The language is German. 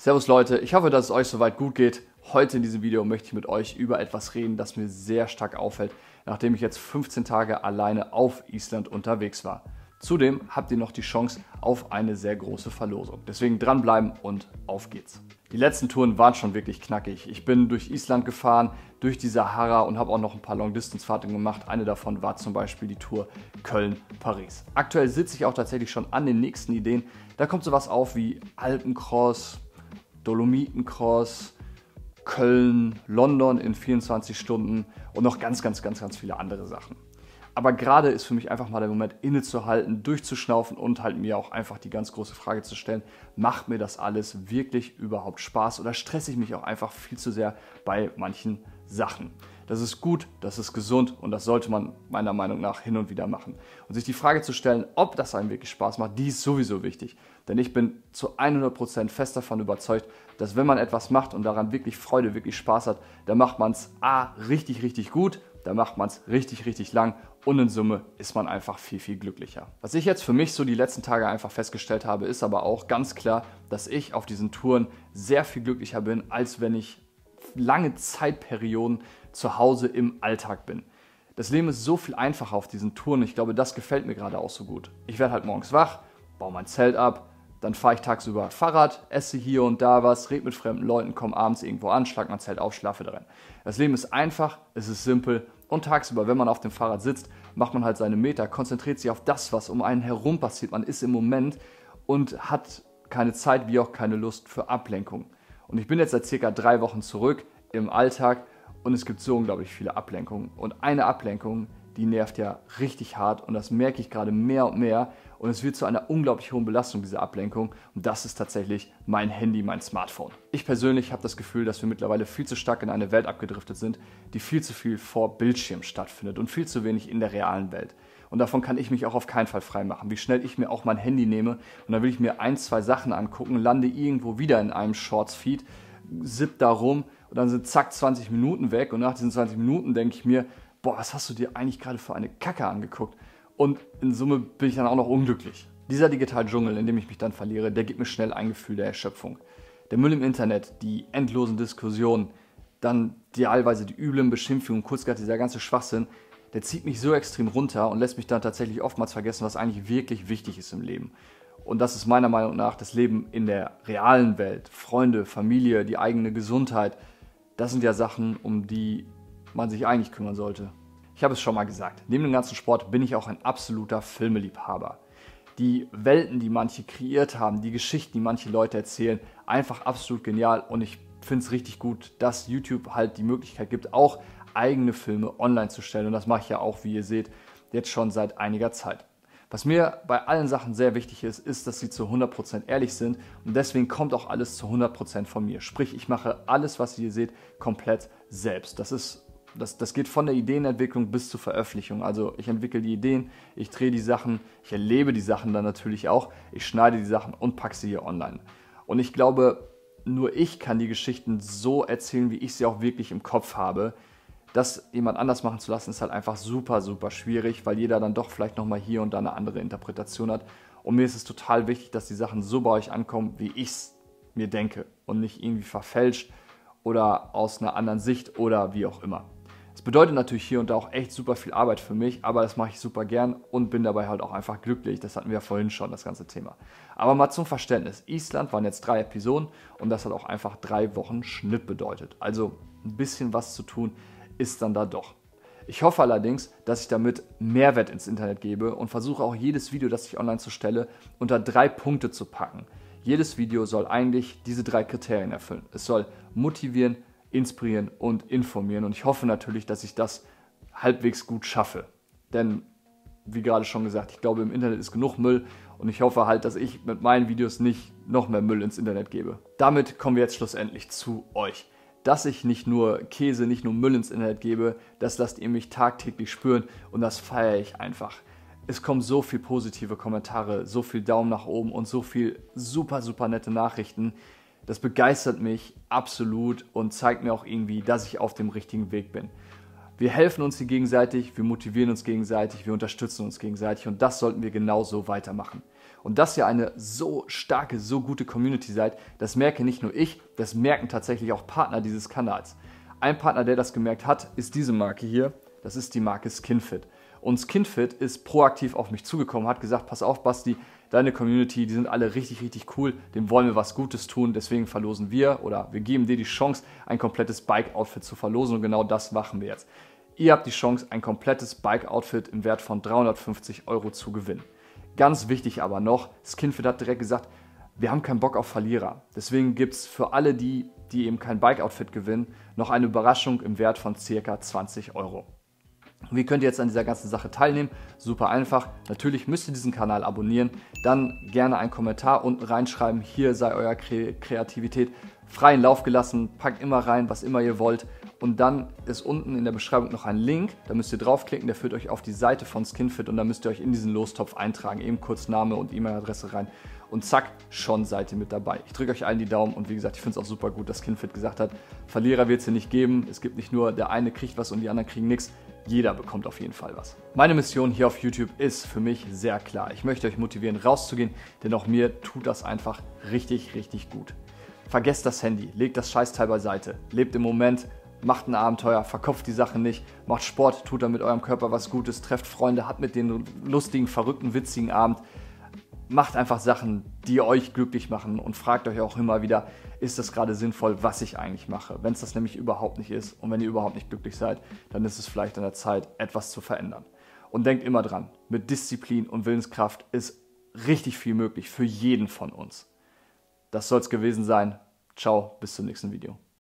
Servus Leute, ich hoffe, dass es euch soweit gut geht. Heute in diesem Video möchte ich mit euch über etwas reden, das mir sehr stark auffällt, nachdem ich jetzt 15 Tage alleine auf Island unterwegs war. Zudem habt ihr noch die Chance auf eine sehr große Verlosung. Deswegen dranbleiben und auf geht's. Die letzten Touren waren schon wirklich knackig. Ich bin durch Island gefahren, durch die Sahara und habe auch noch ein paar Long-Distance-Fahrten gemacht. Eine davon war zum Beispiel die Tour Köln-Paris. Aktuell sitze ich auch tatsächlich schon an den nächsten Ideen. Da kommt sowas auf wie Alpencross, Dolomitencross, Köln, London in 24 Stunden und noch ganz viele andere Sachen. Aber gerade ist für mich einfach mal der Moment innezuhalten, durchzuschnaufen und halt mir auch einfach die ganz große Frage zu stellen, macht mir das alles wirklich überhaupt Spaß oder stresse ich mich auch einfach viel zu sehr bei manchen Sachen? Das ist gut, das ist gesund und das sollte man meiner Meinung nach hin und wieder machen. Und sich die Frage zu stellen, ob das einem wirklich Spaß macht, die ist sowieso wichtig. Denn ich bin zu 100% fest davon überzeugt, dass wenn man etwas macht und daran wirklich Freude, wirklich Spaß hat, dann macht man es richtig gut, dann macht man es richtig lang und in Summe ist man einfach viel glücklicher. Was ich jetzt für mich so die letzten Tage einfach festgestellt habe, ist aber auch ganz klar, dass ich auf diesen Touren sehr viel glücklicher bin, als wenn ich lange Zeitperioden zu Hause im Alltag bin. Das Leben ist so viel einfacher auf diesen Touren. Ich glaube, das gefällt mir gerade auch so gut. Ich werde halt morgens wach, baue mein Zelt ab, dann fahre ich tagsüber Fahrrad, esse hier und da was, rede mit fremden Leuten, komme abends irgendwo an, schlage mein Zelt auf, schlafe darin. Das Leben ist einfach, es ist simpel und tagsüber, wenn man auf dem Fahrrad sitzt, macht man halt seine Meter, konzentriert sich auf das, was um einen herum passiert. Man ist im Moment und hat keine Zeit wie auch keine Lust für Ablenkung. Und ich bin jetzt seit circa 3 Wochen zurück im Alltag und es gibt so unglaublich viele Ablenkungen. Und eine Ablenkung, die nervt ja richtig hart und das merke ich gerade mehr und mehr. Und es wird zu einer unglaublich hohen Belastung, diese Ablenkung. Und das ist tatsächlich mein Handy, mein Smartphone. Ich persönlich habe das Gefühl, dass wir mittlerweile viel zu stark in eine Welt abgedriftet sind, die viel zu viel vor Bildschirm stattfindet und viel zu wenig in der realen Welt. Und davon kann ich mich auch auf keinen Fall freimachen. Wie schnell ich mir auch mein Handy nehme und dann will ich mir 1, 2 Sachen angucken, lande irgendwo wieder in einem Shorts-Feed, sipp da rum und dann sind zack 20 Minuten weg. Und nach diesen 20 Minuten denke ich mir, boah, was hast du dir eigentlich gerade für eine Kacke angeguckt? Und in Summe bin ich dann auch noch unglücklich. Dieser digitale Dschungel, in dem ich mich dann verliere, der gibt mir schnell ein Gefühl der Erschöpfung. Der Müll im Internet, die endlosen Diskussionen, dann teilweise die üblen Beschimpfungen, kurz gesagt dieser ganze Schwachsinn, der zieht mich so extrem runter und lässt mich dann tatsächlich oftmals vergessen, was eigentlich wirklich wichtig ist im Leben. Und das ist meiner Meinung nach das Leben in der realen Welt. Freunde, Familie, die eigene Gesundheit, das sind ja Sachen, um die man sich eigentlich kümmern sollte. Ich habe es schon mal gesagt, neben dem ganzen Sport bin ich auch ein absoluter Filmeliebhaber. Die Welten, die manche kreiert haben, die Geschichten, die manche Leute erzählen, einfach absolut genial und ich finde es richtig gut, dass YouTube halt die Möglichkeit gibt, auch eigene Filme online zu stellen und das mache ich ja auch, wie ihr seht, jetzt schon seit einiger Zeit. Was mir bei allen Sachen sehr wichtig ist, ist, dass sie zu 100% ehrlich sind und deswegen kommt auch alles zu 100% von mir. Sprich, ich mache alles, was ihr hier seht, komplett selbst. Das geht von der Ideenentwicklung bis zur Veröffentlichung. Also ich entwickle die Ideen, ich drehe die Sachen, ich erlebe die Sachen dann natürlich auch, ich schneide die Sachen und packe sie hier online. Und ich glaube, nur ich kann die Geschichten so erzählen, wie ich sie auch wirklich im Kopf habe. Das jemand anders machen zu lassen, ist halt einfach super schwierig, weil jeder dann doch vielleicht nochmal hier und da eine andere Interpretation hat. Und mir ist es total wichtig, dass die Sachen so bei euch ankommen, wie ich es mir denke und nicht irgendwie verfälscht oder aus einer anderen Sicht oder wie auch immer. Es bedeutet natürlich hier und da auch echt super viel Arbeit für mich, aber das mache ich super gern und bin dabei halt auch einfach glücklich. Das hatten wir ja vorhin schon, das ganze Thema. Aber mal zum Verständnis. Island waren jetzt 3 Episoden und das hat auch einfach 3 Wochen Schnitt bedeutet. Also ein bisschen was zu tun ist dann da doch. Ich hoffe allerdings, dass ich damit Mehrwert ins Internet gebe und versuche auch jedes Video, das ich online stelle, unter 3 Punkte zu packen. Jedes Video soll eigentlich diese 3 Kriterien erfüllen. Es soll motivieren, inspirieren und informieren. Und ich hoffe natürlich, dass ich das halbwegs gut schaffe. Denn, wie gerade schon gesagt, ich glaube, im Internet ist genug Müll und ich hoffe halt, dass ich mit meinen Videos nicht noch mehr Müll ins Internet gebe. Damit kommen wir jetzt schlussendlich zu euch. Dass ich nicht nur Käse, nicht nur Müll ins Internet gebe, das lasst ihr mich tagtäglich spüren und das feiere ich einfach. Es kommen so viele positive Kommentare, so viel Daumen nach oben und so viel super nette Nachrichten. Das begeistert mich absolut und zeigt mir auch irgendwie, dass ich auf dem richtigen Weg bin. Wir helfen uns hier gegenseitig, wir motivieren uns gegenseitig, wir unterstützen uns gegenseitig und das sollten wir genauso weitermachen. Und dass ihr eine so starke, so gute Community seid, das merke nicht nur ich, das merken tatsächlich auch Partner dieses Kanals. Ein Partner, der das gemerkt hat, ist diese Marke hier. Das ist die Marke Skinfit. Und Skinfit ist proaktiv auf mich zugekommen, hat gesagt, pass auf Basti, deine Community, die sind alle richtig, richtig cool, dem wollen wir was Gutes tun, deswegen verlosen wir oder wir geben dir die Chance, ein komplettes Bike-Outfit zu verlosen und genau das machen wir jetzt. Ihr habt die Chance, ein komplettes Bike-Outfit im Wert von 350 € zu gewinnen. Ganz wichtig aber noch, Skinfit hat direkt gesagt, wir haben keinen Bock auf Verlierer. Deswegen gibt es für alle, die eben kein Bike-Outfit gewinnen, noch eine Überraschung im Wert von ca. 20 €. Wie könnt ihr jetzt an dieser ganzen Sache teilnehmen? Super einfach. Natürlich müsst ihr diesen Kanal abonnieren, dann gerne einen Kommentar unten reinschreiben, hier sei euer Kreativität freien Lauf gelassen, packt immer rein, was immer ihr wollt. Und dann ist unten in der Beschreibung noch ein Link, da müsst ihr draufklicken, der führt euch auf die Seite von Skinfit und dann müsst ihr euch in diesen Lostopf eintragen, eben kurz Name und E-Mail-Adresse rein und zack, schon seid ihr mit dabei. Ich drücke euch allen die Daumen und wie gesagt, ich finde es auch super gut, dass Skinfit gesagt hat, Verlierer wird es hier nicht geben, es gibt nicht nur der eine kriegt was und die anderen kriegen nichts. Jeder bekommt auf jeden Fall was. Meine Mission hier auf YouTube ist für mich sehr klar. Ich möchte euch motivieren, rauszugehen, denn auch mir tut das einfach richtig, richtig gut. Vergesst das Handy, legt das Scheißteil beiseite, lebt im Moment, macht ein Abenteuer, verkopft die Sache nicht, macht Sport, tut damit eurem Körper was Gutes, trefft Freunde, habt mit denen lustigen, verrückten, witzigen Abend. Macht einfach Sachen, die euch glücklich machen und fragt euch auch immer wieder, ist das gerade sinnvoll, was ich eigentlich mache? Wenn es das nämlich überhaupt nicht ist und wenn ihr überhaupt nicht glücklich seid, dann ist es vielleicht an der Zeit, etwas zu verändern. Und denkt immer dran, mit Disziplin und Willenskraft ist richtig viel möglich für jeden von uns. Das soll es gewesen sein. Ciao, bis zum nächsten Video.